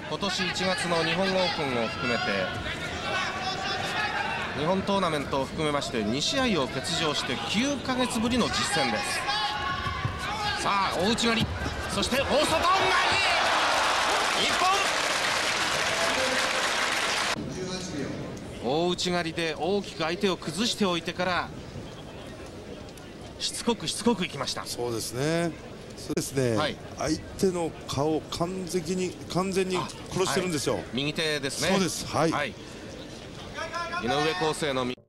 今年1月の日本オープンを含めて日本トーナメントを含めまして2試合を欠場して9ヶ月ぶりの実戦です。さあ大内刈り、そして大外刈り、日本大内刈りで大きく相手を崩しておいてからしつこくいきました。 そうですね。そうですね、はい、相手の顔を完全に殺してるんですよ。 右手ですね。 そうです。はい、 井上康生の